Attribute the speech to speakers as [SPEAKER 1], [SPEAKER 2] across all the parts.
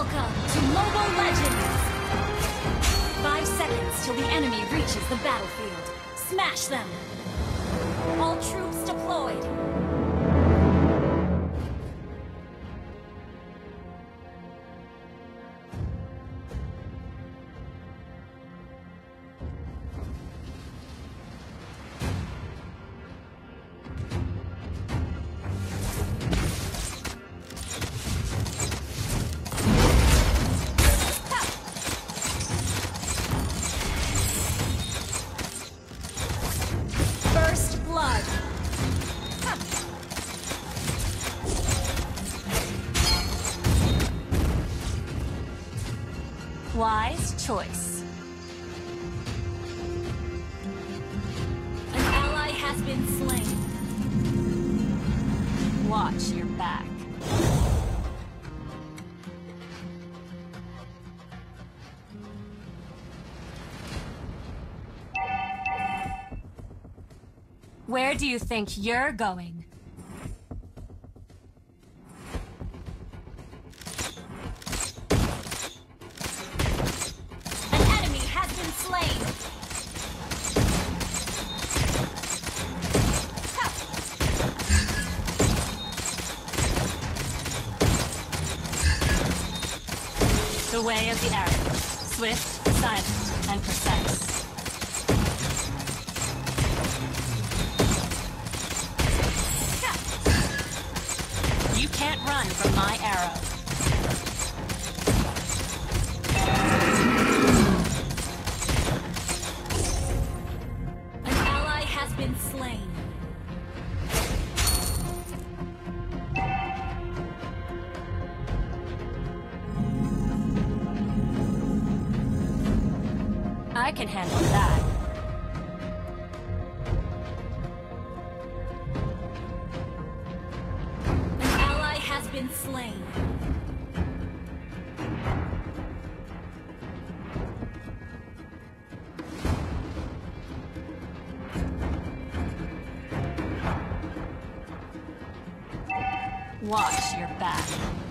[SPEAKER 1] Welcome to Mobile Legends! 5 seconds till the enemy reaches the battlefield. Smash them! All troops deployed! Wise choice. An ally has been slain. Watch your back. Where do you think you're going? The way of the arrow. Swift, silent, and precise. You can't run from my arrow. An ally has been slain. I can handle that. An ally has been slain. Watch your back.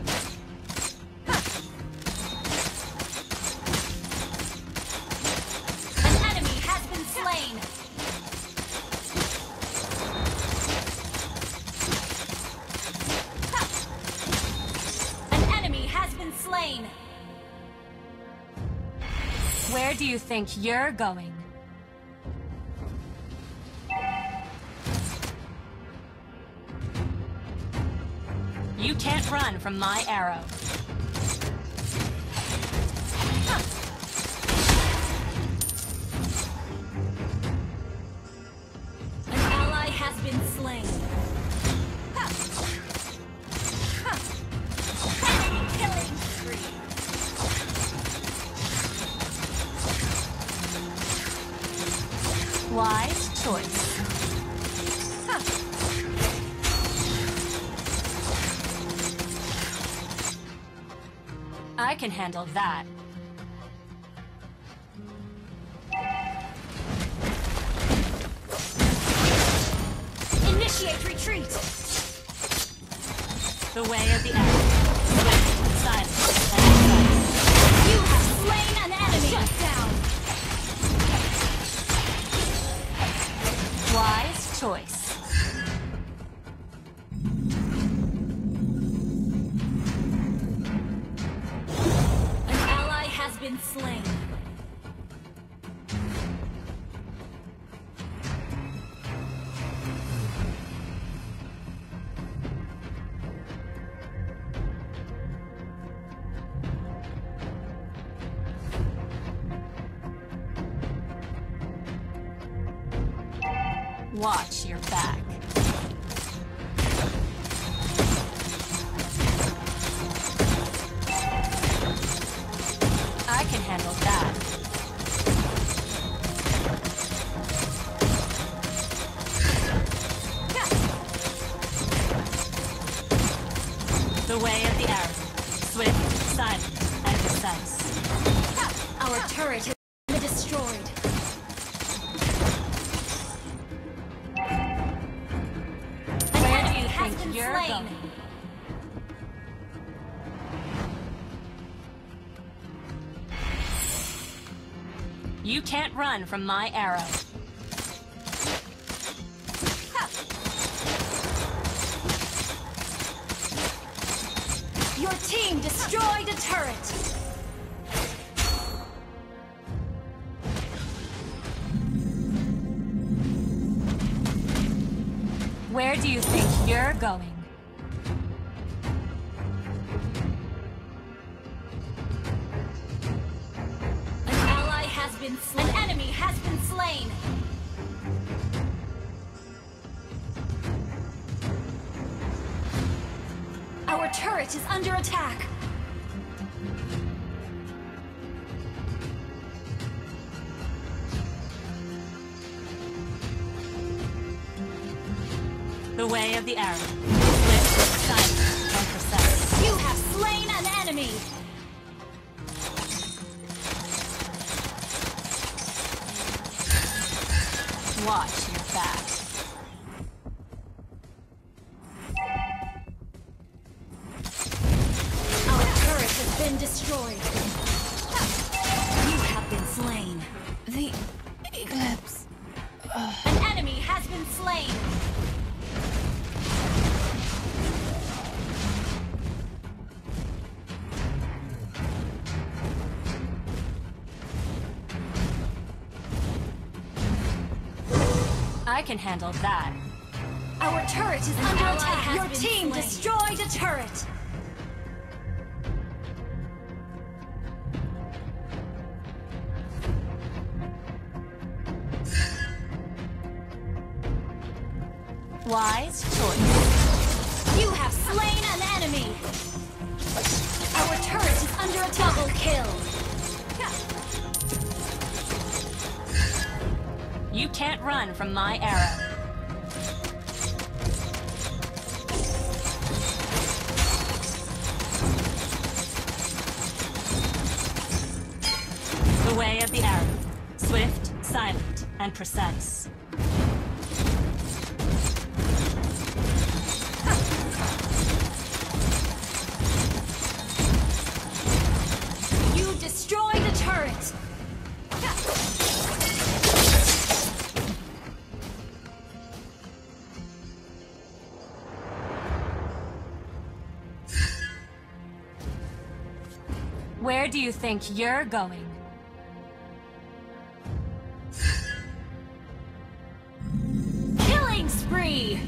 [SPEAKER 1] Slain. Where do you think you're going? You can't run from my arrow. An ally has been slain. Wise choice. I can handle that. Initiate retreat. The way of the arrow. Swift, silent, and precise. You have slain an enemy. Shut down. Wise choice. An ally has been slain. Watch your back. I can handle that. The way of the arrow. Swift, silent, and precise. Our turret has been destroyed. You're going. You can't run from my arrow. Your team destroyed a turret! Where do you think you're going? An ally has been slain. An enemy has been slain! Our turret is under attack! The way of the arrow. Swift, silent, and precise. You have slain an enemy! Watch your back. Our turret has been destroyed. You have been slain.
[SPEAKER 2] The eclipse.
[SPEAKER 1] An enemy has been slain. I can handle that. Our turret is under attack. Your team destroyed a turret. Wise choice. You have slain an enemy. Our turret is under a double kill. You can't run from my arrow. The way of the arrow. Swift, silent, and precise. You destroyed a turret! Where do you think you're going? Killing spree!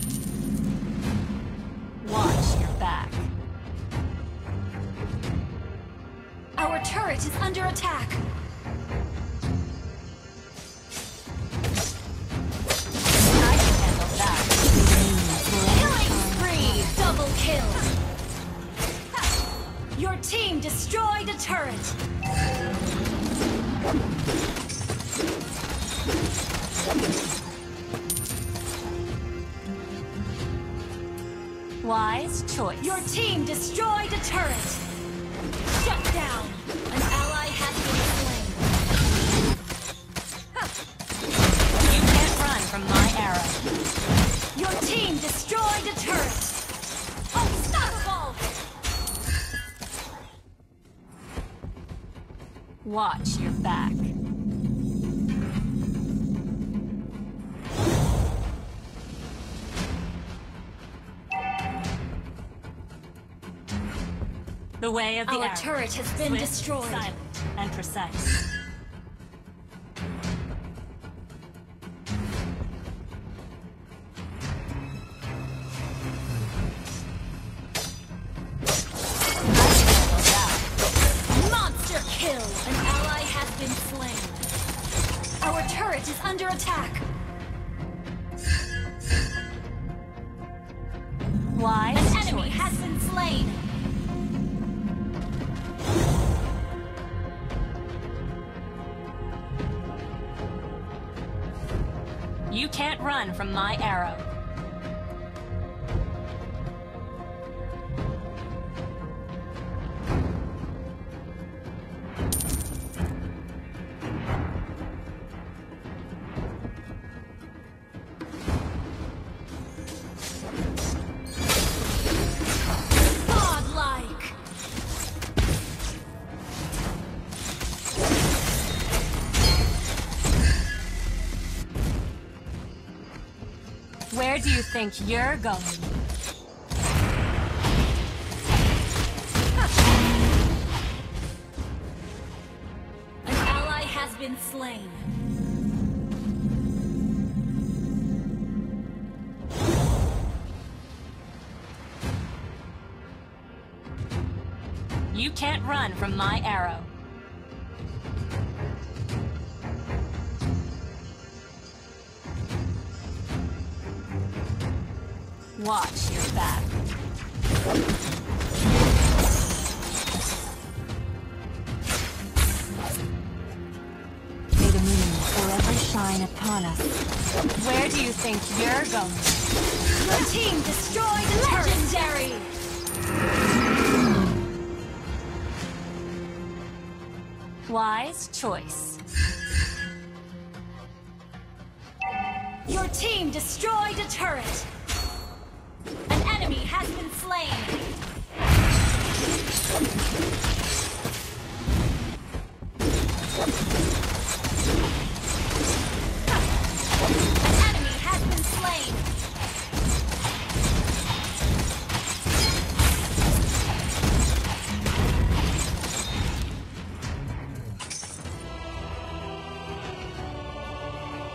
[SPEAKER 1] Watch your back. Our turret is under attack. I can handle that. Killing spree! Double kill! Your team destroyed a turret! Wise choice. Your team destroyed a turret! Shut down! An ally has been slain. You can't run from my arrow. Your team destroyed a turret! Unstoppable! Watch your back. The way of the arrow. Our turret has been destroyed. Silent and precise. Monster kill! An ally has been slain. Our turret is under attack. Why? An enemy has been slain. You can't run from my arrow. Godlike! Where do you think you're going? An ally has been slain. You can't run from my arrow. Watch your back. May the moon forever shine upon us. Where do you think you're going? Your team destroyed legendary! Wise choice. Your team destroyed a turret! An enemy has been slain! An enemy has been slain!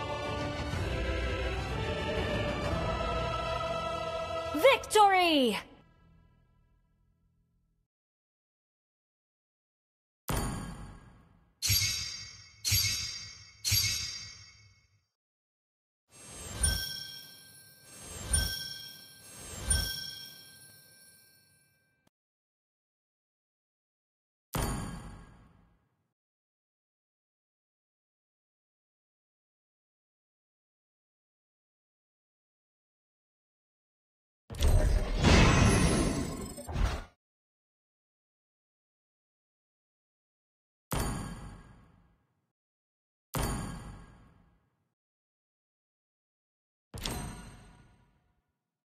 [SPEAKER 1] Victory!